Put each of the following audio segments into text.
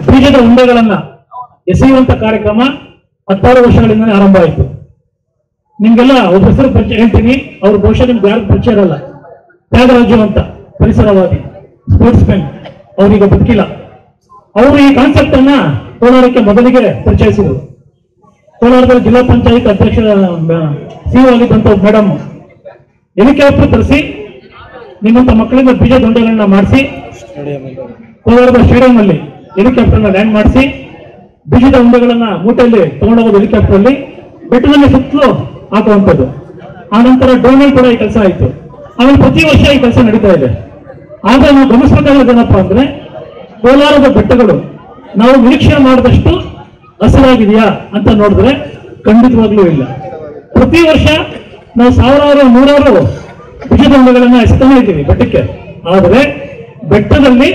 ಬೀಜದ ಉಂಡೆಗಳನ್ನ ಎಸೆಯುವಂತ ಕಾರ್ಯಕ್ರಮ 16 ವರ್ಷಗಳಿಂದಲೇ ಆರಂಭ ಆಯಿತು. ನಿಮ್ಗೆಲ್ಲ ಒಬ್ಬ ಹೆಸರು ಪರಿಚಯ ಹೇಳ್ತೀನಿ, ಅವ್ರ ಬಹುಶಃ ನಿಮ್ಗೆ ಯಾರು ಪರಿಚಯ ಇರಲ್ಲ. ತ್ಯಾಗರಾಜು ಅಂತ ಪರಿಸರವಾದಿ, ಸ್ಪೋರ್ಟ್ಸ್ ಮ್ಯಾನ್, ಅವ್ರೀಗ ಬದುಕಿಲ್ಲ. ಅವರು ಈ ಕಾನ್ಸೆಪ್ಟ್ ಅನ್ನ ಕೋಲಾರಕ್ಕೆ ಮೊದಲಿಗೆ ಪರಿಚಯಿಸಿದರು. ಕೋಲಾರದ ಜಿಲ್ಲಾ ಪಂಚಾಯತ್ ಅಧ್ಯಕ್ಷ ಸಿಒ ಆಗಿದ್ದಂತ ಮೇಡಮ್ ಹೆಲಿಕಾಪ್ಟರ್ ತರಿಸಿ ನಿಮ್ಮಂತ ಮಕ್ಕಳಿಂದ ಬೀಜ ದೊಂಡೆಗಳನ್ನ ಮಾಡಿಸಿ ಕೋಲಾರದ ಸ್ಟೇಡಿಯಂ ಅಲ್ಲಿ ಹೆಲಿಕಾಪ್ಟರ್ ಲ್ಯಾಂಡ್ ಮಾಡಿಸಿ ಬೀಜದ ಉಂಡೆಗಳನ್ನ ಮೂಟೆಯಲ್ಲಿ ತಗೊಂಡೋಗೋದು ಹೆಲಿಕಾಪ್ಟರ್ ಅಲ್ಲಿ ಬೆಟ್ಟದಲ್ಲಿ ಸುತ್ತಲೂ ಹಾಕುವಂಥದ್ದು. ಆ ನಂತರ ಡ್ರೋನ್ ಕೂಡ ಈ ಕೆಲಸ ಆಯಿತು. ಆಮೇಲೆ ಪ್ರತಿ ವರ್ಷ ಈ ಕೆಲಸ ನಡೀತಾ ಇದೆ. ಆಗ ನಾವು ಗಮನಿಸಬೇಕಾದೇನಪ್ಪ ಅಂದ್ರೆ ಕೋಲಾರದ ಬೆಟ್ಟಗಳು ನಾವು ನಿರೀಕ್ಷೆ ಮಾಡಿದಷ್ಟು ಹಸಿರಾಗಿದೆಯಾ ಅಂತ ನೋಡಿದ್ರೆ ಖಂಡಿತವಾಗ್ಲೂ ಇಲ್ಲ. ಪ್ರತಿ ವರ್ಷ ನಾವು ಸಾವಿರಾರು ನೂರಾರು ಬೀಜದ ಉಂಡೆಗಳನ್ನ ಎಸೆತಾನೆ ಇದ್ದೀವಿ ಬೆಟ್ಟಕ್ಕೆ. ಆದರೆ ಬೆಟ್ಟದಲ್ಲಿ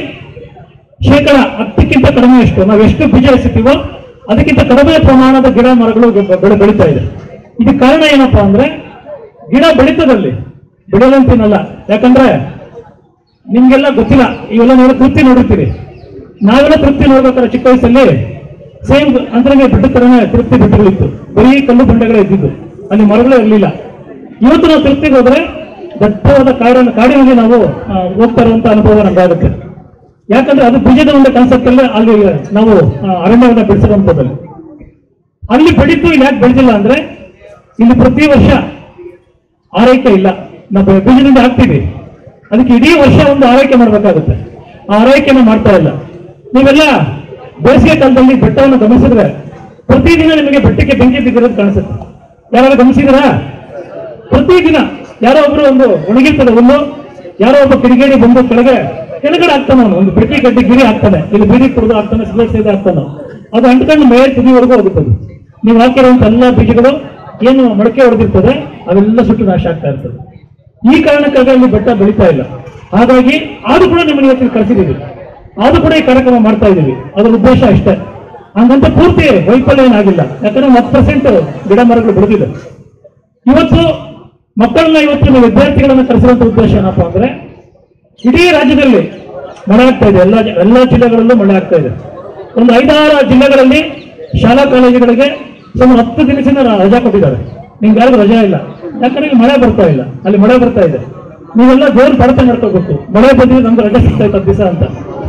10% ಕಡಿಮೆಯಷ್ಟು ನಾವು ಎಷ್ಟು ಬೀಜ ಎಸಿತೀವೋ ಅದಕ್ಕಿಂತ ಕಡಿಮೆ ಪ್ರಮಾಣದ ಗಿಡ ಮರಗಳು ಬೆಳೀತಾ ಇದೆ. ಇದಕ್ಕೆ ಕಾರಣ ಏನಪ್ಪಾ ಅಂದ್ರೆ ಗಿಡ ಬೆಳೀತದಲ್ಲಿ ಬೆಳೆದಂತೀನಲ್ಲ. ಯಾಕಂದ್ರೆ ನಿಮ್ಗೆಲ್ಲ ಗೊತ್ತಿಲ್ಲ, ಇವೆಲ್ಲ ನೋಡಿ ತೃಪ್ತಿ ನೋಡಿರ್ತೀರಿ. ನಾವೆಲ್ಲ ತೃಪ್ತಿ ನೋಡ್ಬೇಕಾದ್ರೆ ಚಿಕ್ಕ ವಯಸ್ಸಲ್ಲಿ ಸೇಮ್ ಅಂದ್ರೆ ಬೆಟ್ಟ ತರನೇ ತೃಪ್ತಿ ಬೆಟ್ಟಗಳಿತ್ತು, ಬರೀ ಕಲ್ಲು ಬಂಡೆಗಳೇ ಇದ್ದಿದ್ದು, ಅಲ್ಲಿ ಮರಗಳೇ ಇರಲಿಲ್ಲ. ಇವತ್ತು ನಾವು ತೃಪ್ತಿಗೆ ಹೋದ್ರೆ ದಟ್ಟವಾದ ಕಾಡಿನಲ್ಲಿ ನಾವು ಹೋಗ್ತಾ ಇರುವಂತ ಅನುಭವ ನಮ್ಗಾಗುತ್ತೆ. ಯಾಕಂದ್ರೆ ಅದು ಬೀಜದ ಉಂಡೆ ಕಾನ್ಸೆಪ್ಟ್ ಅಲ್ಲೇ ಅಲ್ಲಿ ನಾವು ಅರಣ್ಯವನ್ನ ಬೆಳೆಸಿರುವಂತದ್ದಲ್ಲಿ ಅಲ್ಲಿ ಬೆಳೀತು. ಇಲ್ಲಿ ಯಾಕೆ ಬೆಳೆದಿಲ್ಲ ಅಂದ್ರೆ ಇಲ್ಲಿ ಪ್ರತಿ ವರ್ಷ ಆರೈಕೆ ಇಲ್ಲ. ನಾವು ಬೀಜದಿಂದ ಹಾಕ್ತೀವಿ, ಅದಕ್ಕೆ ಇಡೀ ವರ್ಷ ಒಂದು ಆರೈಕೆ ಮಾಡ್ಬೇಕಾಗುತ್ತೆ. ಆ ಆರೈಕೆನ ಮಾಡ್ತಾ ಇಲ್ಲ. ನೀವೆಲ್ಲ ಬೇಸಿಗೆ ಕಾಲದಲ್ಲಿ ಬೆಟ್ಟವನ್ನು ಗಮನಿಸಿದ್ರೆ ಪ್ರತಿದಿನ ನಿಮಗೆ ಬೆಟ್ಟಕ್ಕೆ ಬೆಂಕಿ ಬಿದ್ದಿರೋದು ಕಾಣಿಸುತ್ತೆ. ಯಾರು ಗಮನಿಸಿದಿರಾ? ಪ್ರತಿದಿನ ಯಾರೋ ಒಬ್ರು ಒಂದು ಒಣಗಿರ್ತದೆ ಹುಲ್ಲು, ಯಾರೋ ಒಬ್ಬ ಕಿಡಿಗೇಡಿ ಬಂದು ಕೆಳಗಡೆ ಆಗ್ತಾನೆ, ಒಂದು ಬೆಟ್ಟಿ ಗಡ್ಡಿ ಗಿರಿ ಆಗ್ತಾನೆ, ಇಲ್ಲಿ ಬೀಡಿ ಕುಡಿದು ಆಗ್ತಾನೆ, ಸಿಗರೇಟ್ ಸೇದೆ ಆಗ್ತಾನೆ. ಅದು ಅಂಟ್ಕೊಂಡು ಮೇಲೆ ತುದಿವರೆಗೂ ಹೋಗುತ್ತದೆ. ನೀವು ಹಾಕಿರುವಂತ ಎಲ್ಲ ಬೀಜಗಳು ಏನು ಮೊಳಕೆ ಹೊಡೆದಿರ್ತದೆ ಅವೆಲ್ಲ ಸುಟ್ಟು ನಾಶ ಆಗ್ತಾ ಇರ್ತದೆ. ಈ ಕಾರಣಕ್ಕಾಗಿ ಅಲ್ಲಿ ಬೆಟ್ಟ ಬೆಳೀತಾ ಇಲ್ಲ. ಹಾಗಾಗಿ ಅದು ಕೂಡ ನಿಮ್ಮನ್ನು ಇವತ್ತಿಗೆ ಕರೆಸಿದ್ದೀವಿ, ಅದು ಕೂಡ ಈ ಕಾರ್ಯಕ್ರಮ ಮಾಡ್ತಾ ಇದ್ದೀವಿ. ಅದರ ಉದ್ದೇಶ ಅಷ್ಟೇ. ಹಂಗಂತ ಪೂರ್ತಿ ವೈಫಲ್ಯ ಏನಾಗಿಲ್ಲ. ಯಾಕಂದ್ರೆ 10% ಗಿಡ ಮರಗಳು ಬೆಳೆದಿದೆ. ಇವತ್ತು ಮಕ್ಕಳನ್ನ ನೀವು ವಿದ್ಯಾರ್ಥಿಗಳನ್ನ ಕರೆಸಿರುವಂತ ಉದ್ದೇಶ ಏನಪ್ಪಾ ಅಂದ್ರೆ ಇಡೀ ರಾಜ್ಯದಲ್ಲಿ ಮಳೆ ಆಗ್ತಾ ಇದೆ. ಎಲ್ಲ ಜಿಲ್ಲೆಗಳಲ್ಲೂ ಮಳೆ ಆಗ್ತಾ ಇದೆ. ಒಂದು 5-6 ಜಿಲ್ಲೆಗಳಲ್ಲಿ ಶಾಲಾ ಕಾಲೇಜುಗಳಿಗೆ ಸುಮಾರು 10 ದಿನದಿಂದ ರಜಾ ಕೊಟ್ಟಿದ್ದಾರೆ. ನಿಮ್ಗೆ ಯಾರಿಗೂ ರಜಾ ಇಲ್ಲ, ಯಾಕಂದ್ರೆ ಇಲ್ಲಿ ಮಳೆ ಬರ್ತಾ ಇಲ್ಲ. ಅಲ್ಲಿ ಮಳೆ ಬರ್ತಾ ಇದೆ. ನೀವೆಲ್ಲ ದೇವ್ರ ಪ್ರಾರ್ಥನೆ ಮಾಡ್ಕೋಬೇಕು, ಮಳೆ ಬಂದಿದ್ರೆ ನಮ್ಗೆ ರಜೆ ಸಿಗ್ತಾ ಇತ್ತು 10 ದಿವಸ ಅಂತ.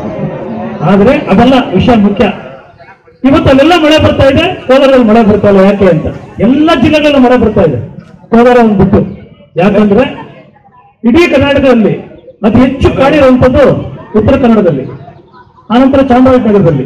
ಆದ್ರೆ ಅದೆಲ್ಲ ವಿಷಯ ಮುಖ್ಯ. ಇವತ್ತು ಅಲ್ಲೆಲ್ಲ ಮಳೆ ಬರ್ತಾ ಇದೆ, ಕೋಲಾರದಲ್ಲಿ ಮಳೆ ಬರ್ತಾ ಇಲ್ಲ. ಯಾಕೆ ಅಂತ ಎಲ್ಲ ಜಿಲ್ಲೆಗಳಲ್ಲೂ ಮಳೆ ಬರ್ತಾ ಇದೆ, ಕೋಲಾರ ಒಂದು ಬಿಟ್ಟು. ಯಾಕಂದ್ರೆ ಇಡೀ ಕರ್ನಾಟಕದಲ್ಲಿ ಅತಿ ಹೆಚ್ಚು ಕಾಡಿರುವಂಥದ್ದು ಉತ್ತರ ಕನ್ನಡದಲ್ಲಿ, ಆನಂತರ ಚಾಮರಾಜನಗರದಲ್ಲಿ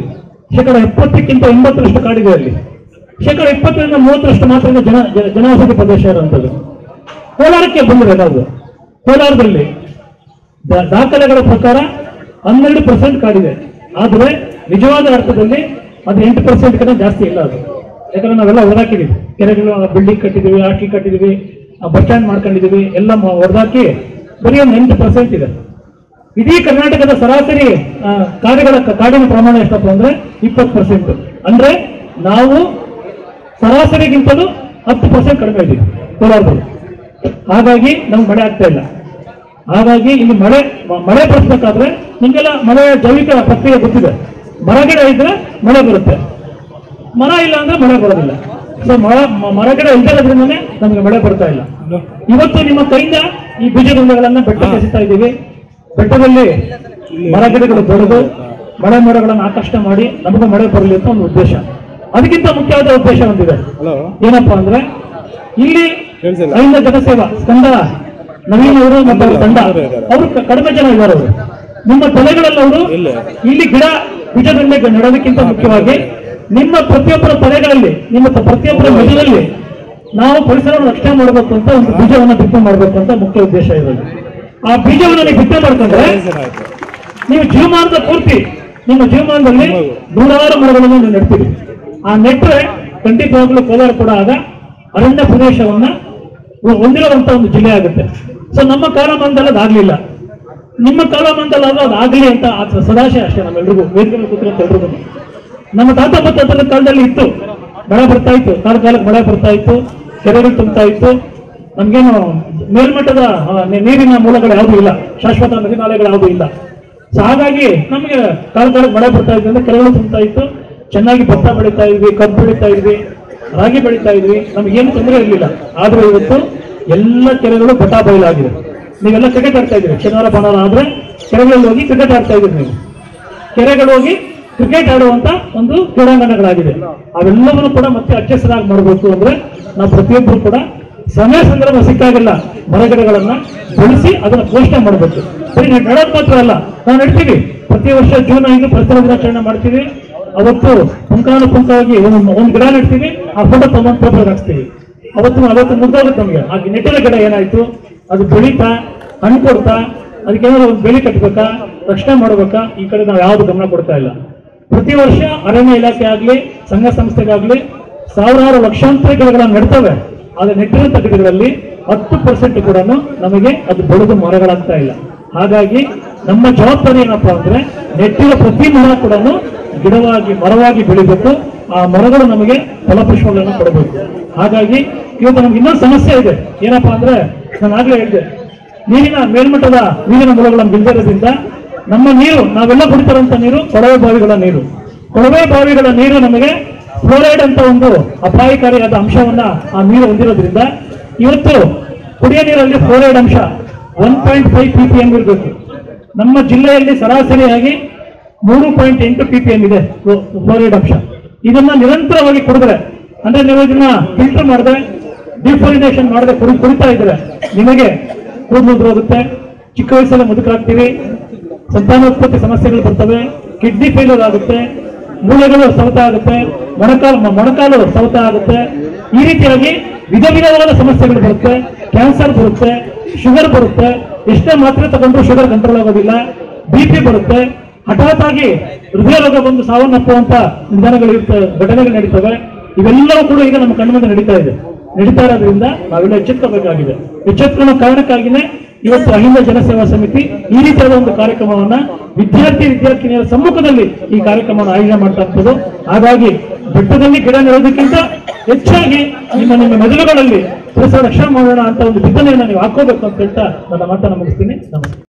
70% ಕಾಡಿದೆ. ಅಲ್ಲಿ 20% 30% ಮಾತ್ರ ಜನವಸತಿ ಪ್ರದೇಶ ಇರುವಂಥದ್ದು. ಕೋಲಾರಕ್ಕೆ ಬಂದರೆ ನಾವು ಕೋಲಾರದಲ್ಲಿ ದಾಖಲೆಗಳ ಪ್ರಕಾರ 12% ಕಾಡಿದೆ. ಆದರೆ ನಿಜವಾದ ಅರ್ಥದಲ್ಲಿ ಅದು 8% ಕಡೆ ಜಾಸ್ತಿ ಇಲ್ಲ. ಅದು ಯಾಕಂದ್ರೆ ನಾವೆಲ್ಲ ಹೊಡೆದಾಕಿದೀವಿ, ಕೆರೆಗಳು ಬಿಲ್ಡಿಂಗ್ ಕಟ್ಟಿದೀವಿ, ಹಾಕಿ ಕಟ್ಟಿದೀವಿ, ಬಸ್ ಸ್ಟ್ಯಾಂಡ್ ಮಾಡ್ಕೊಂಡಿದೀವಿ, ಎಲ್ಲ ಹೊಡೆದಾಕಿ ಬರೀ ಒಂದು 8% ಇದೆ. ಇಡೀ ಕರ್ನಾಟಕದ ಸರಾಸರಿ ಕಾಡಿನ ಪ್ರಮಾಣ ಎಷ್ಟಪ್ಪ ಅಂದ್ರೆ 20%. ಅಂದ್ರೆ ನಾವು ಸರಾಸರಿಗಿಂತಲೂ 10% ಕಡಿಮೆ ಇದ್ದೀವಿ ಕೋಲಾರದಲ್ಲಿ. ಹಾಗಾಗಿ ನಮ್ಗೆ ಮಳೆ ಆಗ್ತಾ ಇಲ್ಲ. ಹಾಗಾಗಿ ಇಲ್ಲಿ ಮಳೆ ಬರಬೇಕಾದ್ರೆ ನಿಮಗೆಲ್ಲ ಮಳೆಯ ಜೈವಿಕ ಪ್ರಕ್ರಿಯೆ ಗೊತ್ತಿದೆ. ಮರಗಿಡ ಇದ್ರೆ ಮಳೆ ಬರುತ್ತೆ, ಮರ ಇಲ್ಲ ಅಂದ್ರೆ ಮಳೆ ಬರೋದಿಲ್ಲ. ಸೊ ಮರಗಿಡ ಇಲ್ಲದಿರೋದ್ರಿಂದನೇ ನಮಗೆ ಮಳೆ ಬರ್ತಾ ಇಲ್ಲ. ಇವತ್ತು ನಿಮ್ಮ ಕೈಯಿಂದ ಈ ಬೀಜಗುಂಡಗಳನ್ನ ಬೆಟ್ಟಕ್ಕೆ ಎಸಿತಾ ಇದ್ದೀವಿ. ಬೆಟ್ಟದಲ್ಲಿ ಮರಗಿಡಗಳು ಬೆಳೆದು ಮಳೆ ಮೋಡಗಳನ್ನು ಆಕರ್ಷಣೆ ಮಾಡಿ ನಮಗೆ ಮಳೆ ಬರಲಿ ಅಂತ ಒಂದು ಉದ್ದೇಶ. ಅದಕ್ಕಿಂತ ಮುಖ್ಯವಾದ ಉದ್ದೇಶ ಒಂದಿದೆ. ಏನಪ್ಪಾ ಅಂದ್ರೆ ಇಲ್ಲಿ ಅಹಿಂದ ಜನಸೇವಾ ಸ್ಕಂದ ನವೀನ್ ಅವರು ಮತ್ತು ಅವರ ತಂಡ, ಅವರು ಕಡಿಮೆ ಜನ ಇದ್ದಾರೆ. ಅವರು ನಿಮ್ಮ ತಲೆಗಳಲ್ಲಿ ಅವರು ಇಲ್ಲಿ ಬೀಜದಂಡೆ ನೆಡೋದಕ್ಕಿಂತ ಮುಖ್ಯವಾಗಿ ನಿಮ್ಮ ಪ್ರತಿಯೊಬ್ಬರ ತಲೆಗಳಲ್ಲಿ, ನಿಮ್ಮ ಪ್ರತಿಯೊಬ್ಬರ ಮಧ್ಯದಲ್ಲಿ ನಾವು ಪರಿಸರವನ್ನು ರಕ್ಷಣೆ ಮಾಡಬೇಕು ಅಂತ ಒಂದು ಬೀಜವನ್ನು ಬಿತ್ತನೆ ಮಾಡಬೇಕು ಅಂತ ಮುಖ್ಯ ಉದ್ದೇಶ ಇರೋದು. ಆ ಬೀಜವನ್ನು ನೀವು ಬಿತ್ತನೆ ಮಾಡ್ಕೊಂಡ್ರೆ ನೀವು ಜೀವಮಾನದ ಪೂರ್ತಿ ನಿಮ್ಮ ಜೀವಮಾನದಲ್ಲಿ 100 ಮರಗಳನ್ನು ನೀವು ನೆಡ್ತೀರಿ. ಆ ನೆಟ್ಟರೆ ಖಂಡಿತವಾಗ್ಲೂ ಕೋಲಾರ ಕೂಡ ಆಗ ಅರಣ್ಯ ಪ್ರದೇಶವನ್ನ ಹೊಂದಿರುವಂತ ಒಂದು ಜಿಲ್ಲೆ ಆಗುತ್ತೆ. ಸೊ ನಮ್ಮ ಕಾಲಮಾನದಲ್ಲಿ ಅದಾಗ್ಲಿಲ್ಲ, ನಿಮ್ಮ ಕಾಲಮಾನದಲ್ಲಿ ಅದಾಗ್ಲಿ ಅಂತ ಸದಾಶಯ ಅಷ್ಟೇ ನಮ್ಮೆಲ್ರಿಗೂ, ವೇದಿಕೆ ಕೂತಿರೋಂತ ಎಲ್ರಿಗೂ. ನಮ್ಮ ತಾತ ಮುತ್ತಾತರ ಕಾಲದಲ್ಲಿ ಇತ್ತು, ಮಳೆ ಬರ್ತಾ ಇತ್ತು, ಕಾಲಕ್ಕೆ ಮಳೆ ಬರ್ತಾ ಇತ್ತು, ಕೆರೆಗಳು ತುಂಬ್ತಾ ಇತ್ತು. ನಮ್ಗೇನು ಮೇಲ್ಮಟ್ಟದ ನೀರಿನ ಮೂಲಗಳು ಯಾವುದೂ ಇಲ್ಲ, ಶಾಶ್ವತ ನದಿ ನಾಲೆಗಳು ಯಾವುದೂ ಇಲ್ಲ. ಸೊ ಹಾಗಾಗಿ ನಮಗೆ ಕಾಲಕ್ಕೆ ಮಳೆ ಬರ್ತಾ ಇದ್ರಿಂದ ಕೆರೆಗಳು ತುಂಬ್ತಾ ಇತ್ತು, ಚೆನ್ನಾಗಿ ಭತ್ತ ಬೆಳೀತಾ ಇದ್ವಿ, ಕಬ್ಬು ಬೆಳೀತಾ ಇದ್ವಿ, ರಾಗಿ ಬೆಳೀತಾ ಇದ್ವಿ, ನಮ್ಗೇನು ತೊಂದರೆ ಇರಲಿಲ್ಲ. ಆದ್ರೆ ಇವತ್ತು ಎಲ್ಲ ಕೆರೆಗಳು ಬಟ ಬಯಲಾಗಿದೆ. ನೀವೆಲ್ಲ ಕ್ರಿಕೆಟ್ ಆಡ್ತಾ ಇದ್ದೀರಿ, ಶನಿವಾರ ಭಾನುವಾರ ಆದ್ರೆ ಕೆರೆಗಳಲ್ಲಿ ಹೋಗಿ ಕ್ರಿಕೆಟ್ ಆಡ್ತಾ ಇದ್ದೀರಿ. ನೀವು ಕೆರೆಗಳು ಹೋಗಿ ಕ್ರಿಕೆಟ್ ಆಡುವಂತ ಒಂದು ಕ್ರೀಡಾಂಗಣಗಳಾಗಿದೆ. ಅವೆಲ್ಲವನ್ನು ಕೂಡ ಮತ್ತೆ ಅಚ್ಚಸರಾಗಿ ಮಾಡಬೇಕು ಅಂದ್ರೆ ನಾವು ಪ್ರತಿಯೊಬ್ಬರು ಕೂಡ ಸಮಯ ಸಂದರ್ಭ ಸಿಕ್ಕಾಗೆಲ್ಲ ಮರಗಿಡಗಳನ್ನ ಬೆಳೆಸಿ ಅದನ್ನ ಪೋಷಣೆ ಮಾಡಬೇಕು. ಬರೀ ನೆಡೋದು ಮಾತ್ರ ಅಲ್ಲ, ನಾವು ನೆಡ್ತೀವಿ. ಪ್ರತಿ ವರ್ಷ ಜೂನ್ 5 ಪರಿಸರ ದಿನಾಚರಣೆ ಮಾಡ್ತೀವಿ. ಅವತ್ತು ಪುಂಖಾನುಪುಂಖವಾಗಿ ಒಂದು ಗಿಡ ನೆಡ್ತೀವಿ, ಆ ಫೋಟೋ ತಗೊಂಡು ಪೇಪರ್ ಹಾಕ್ಸ್ತೀವಿ. ಅವತ್ತು ಮುಗ್ದೋಗುತ್ತೆ ನಮಗೆ. ಆ ನೆಟ್ಟಿನ ಗಿಡ ಏನಾಯ್ತು, ಅದು ಬೆಳೀತಾ ಹಣ್ಣು ಕೊಡ್ತಾ ಅದಕ್ಕೇನಾದ್ರು ಒಂದು ಬೆಳೆ ಕಟ್ಟಬೇಕಾ, ರಕ್ಷಣೆ ಮಾಡಬೇಕಾ, ಈ ಕಡೆ ನಾವು ಯಾವ್ದು ಗಮನ ಕೊಡ್ತಾ ಇಲ್ಲ. ಪ್ರತಿ ವರ್ಷ ಅರಣ್ಯ ಇಲಾಖೆ ಆಗ್ಲಿ, ಸಂಘ ಸಂಸ್ಥೆಗಾಗ್ಲಿ ಸಾವಿರಾರು ಲಕ್ಷಾಂತರ ಗಿಡಗಳನ್ನು ನೆಡ್ತವೆ. ಆದ್ರೆ ನೆಟ್ಟಿರುವಂತ ಗಿಡಗಳಲ್ಲಿ 10% ಕೂಡ ನಮಗೆ ಅದು ಬೆಳೆದು ಮರಗಳಾಗ್ತಾ ಇಲ್ಲ. ಹಾಗಾಗಿ ನಮ್ಮ ಜವಾಬ್ದಾರಿ ಏನಪ್ಪಾ ಅಂದ್ರೆ ನೆಟ್ಟಿರೋ ಪ್ರತಿ ಮರ ಕೂಡ ಗಿಡವಾಗಿ ಮರವಾಗಿ ಬೆಳಿಬೇಕು. ಆ ಮರಗಳು ನಮಗೆ ಫಲಪುಷ್ಪಗಳನ್ನು ಕೊಡಬೇಕು. ಹಾಗಾಗಿ ಇವತ್ತು ನಮ್ಗೆ ಇನ್ನೊಂದು ಸಮಸ್ಯೆ ಇದೆ. ಏನಪ್ಪಾ ಅಂದ್ರೆ ನಾನು ಆಗ್ಲೇ ಹೇಳಿದೆ, ನೀರಿನ ಮೇಲ್ಮಟ್ಟದ ನೀರಿನ ಮೂಲಗಳನ್ನು ಬಿಲ್ದಿರೋದ್ರಿಂದ ನಮ್ಮ ನೀರು, ನಾವೆಲ್ಲ ಕುಡಿತಾರಂತ ನೀರು ಕೊಳವೆ ಬಾವಿಗಳ ನೀರು. ಕೊಳವೆ ಬಾವಿಗಳ ನೀರು ನಮಗೆ ಫ್ಲೋರೈಡ್ ಅಂತ ಒಂದು ಅಪಾಯಕಾರಿಯಾದ ಅಂಶವನ್ನ ಆ ನೀರು ಹೊಂದಿರೋದ್ರಿಂದ ಇವತ್ತು ಕುಡಿಯ ನೀರಲ್ಲಿ ಫ್ಲೋರೈಡ್ ಅಂಶ 1.5 ppm ಇರಬೇಕು. ನಮ್ಮ ಜಿಲ್ಲೆಯಲ್ಲಿ ಸರಾಸರಿಯಾಗಿ 3.8 ppm ಇದೆ ಫ್ಲೋರೈಡ್ ಅಂಶ. ಇದನ್ನ ನಿರಂತರವಾಗಿ ಕುಡಿದ್ರೆ, ಅಂದ್ರೆ ನೀವು ಇದನ್ನ ಫಿಲ್ಟರ್ ಮಾಡದೆ, ಡಿಫ್ಲೋರಿನೇಷನ್ ಮಾಡದೆ ಕುಡಿತಾ ಇದ್ರೆ ನಿಮಗೆ ಕೂದಲು ಹೋಗುತ್ತೆ, ಚಿಕ್ಕ ವಯಸ್ಸಲ್ಲಿ ಮುದುಕಾಗ್ತೀವಿ, ಸಂತಾನೋತ್ಪತ್ತಿ ಸಮಸ್ಯೆಗಳು ಬರ್ತವೆ, ಕಿಡ್ನಿ ಫೇಲ್ಯೂರ್ ಆಗುತ್ತೆ, ಮೂಳೆಗಳು ಸವತ ಆಗುತ್ತೆ, ಮೊಣಕಾಲು ಸವತ ಆಗುತ್ತೆ. ಈ ರೀತಿಯಾಗಿ ವಿಧ ವಿಧವಾದ ಸಮಸ್ಯೆಗಳು ಬರುತ್ತೆ. ಕ್ಯಾನ್ಸರ್ ಬರುತ್ತೆ, ಶುಗರ್ ಬರುತ್ತೆ, ಎಷ್ಟೇ ಮಾತ್ರೆ ತಗೊಂಡ್ರು ಶುಗರ್ ಕಂಟ್ರೋಲ್ ಆಗೋದಿಲ್ಲ, BP ಬರುತ್ತೆ, ಹಠಾತ್ ಆಗಿ ಹೃದಯ ರೋಗ ಬಂದು ಸಾವನ್ನಪ್ಪುವಂತ ಘಟನೆಗಳು ನಡೀತವೆ. ಇವೆಲ್ಲವೂ ಕೂಡ ಈಗ ನಮ್ಮ ಕಣ್ಮುಂದೆ ನಡೀತಾ ಇರೋದ್ರಿಂದ ನಾವೆಲ್ಲ ಎಚ್ಚೆತ್ಕೋಬೇಕಾಗಿದೆ. ಎಚ್ಚೆತ್ಕೊಳ್ಳೋ ಕಾರಣಕ್ಕಾಗಿನೇ ಇವತ್ತು ಅಹಿಂದ ಜನಸೇವಾ ಸಮಿತಿ ಈ ರೀತಿಯಾದ ಒಂದು ಕಾರ್ಯಕ್ರಮವನ್ನ ವಿದ್ಯಾರ್ಥಿನಿಯರ ಸಮ್ಮುಖದಲ್ಲಿ ಈ ಕಾರ್ಯಕ್ರಮವನ್ನು ಆಯೋಜನೆ ಮಾಡ್ತಾ ಇರ್ತದೆ. ಹಾಗಾಗಿ ಬೆಟ್ಟದಲ್ಲಿ ಗಿಡ ನೆಡೋದಕ್ಕಿಂತ ಹೆಚ್ಚಾಗಿ ನಿಮ್ಮ ಮೆದುಳುಗಳಲ್ಲಿ ಪರಿಸರ ರಕ್ಷಣೆ ಮಾಡೋಣ ಅಂತ ಒಂದು ವಿಧಾನೆಯನ್ನು ನೀವು ಹಾಕೋಬೇಕು ಅಂತ ಹೇಳ್ತಾ ನನ್ನ ಮಾತನ್ನು ಮುಗಿಸ್ತೀನಿ. ನಮಸ್ಕಾರ.